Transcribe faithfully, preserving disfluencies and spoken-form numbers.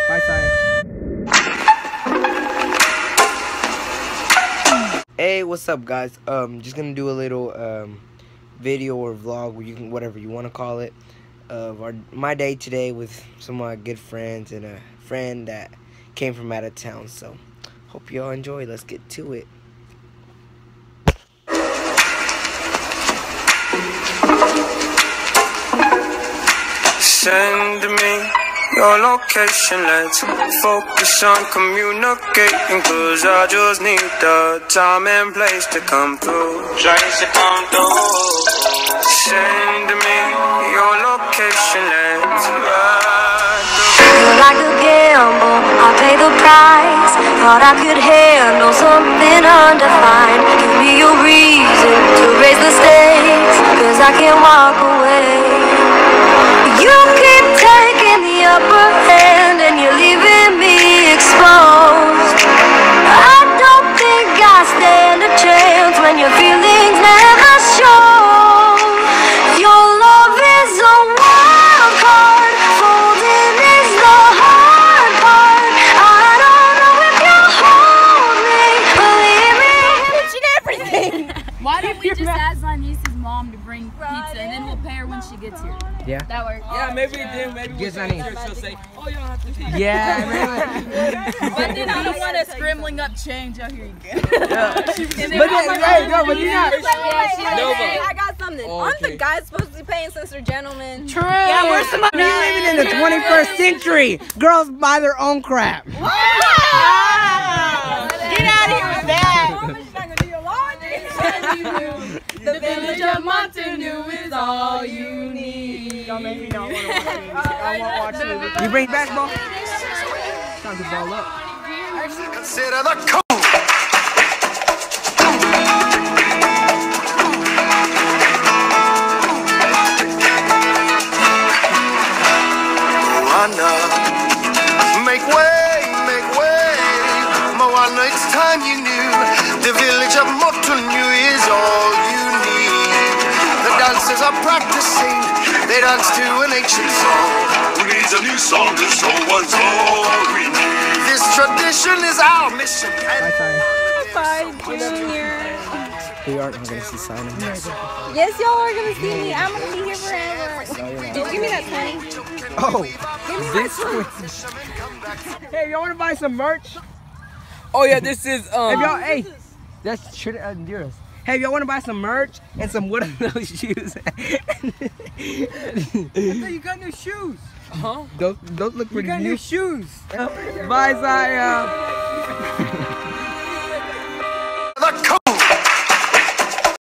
Bye, Saya. Hey, what's up, guys? Um, just gonna do a little um video or vlog, you can whatever you want to call it, of our my day today with some of my good friends and a friend that came from out of town. So, hope y'all enjoy. Let's get to it. Send me your location, let's focus on communicating, cause I just need the time and place to come through. Place to come through. Send me your location, let's ride. Feel like a gamble, I'll pay the price. Thought I could handle something undefined. Give me a reason to raise the stakes, cause I can't walk away. You keep taking the upper hand and you're leaving me exposed. I don't think I stand a chance when your feelings never show. Your love is a wild card, folding is the hard part. I don't know if you'll hold me, believe me. Mention everything. Why don't we just ask my niece's mom to bring pizza and then we'll pay her when she gets here? Yeah. That works. Yeah, maybe then maybe we'll get her, she'll say, oh, you don't have to pay. Yeah, But then I don't want us scribbling up change. Oh, here you go. Yeah. And then But I'm then, like, hey, no, but you're not. Wait, wait, wait, No, wait, but- I got something. Oh, Aren't okay. the guys supposed to be paying since they're gentlemen? True. Yeah, we're some We living in the twenty-first century. Girls buy their own crap. Wow. Get out of here with that. The village of Montanu is all you need. Y'all make me not want to watch music. I won't watch music. You bring basketball? Time to ball up. Consider the code. Moana, make way, make way. Moana, it's time you knew. The village of Montanu is all you need. The dancers are practicing. They dance to an ancient song. Who needs a new song? This old one's all we need. This tradition is our mission. Bye, Saya. Bye, Junior. We aren't going to see Simon. Yes, y'all are gonna see me. I'm gonna be here forever. Dude, give me that twenty. Oh, Give me this my one. Hey, y'all want to buy some merch? Oh yeah, this is um. Hey, y'all, hey, that's should uh, endure us. Hey, y'all want to buy some merch and some what are those shoes? You got new shoes. Huh? Those those look You pretty got new. new shoes. Bye, Saya.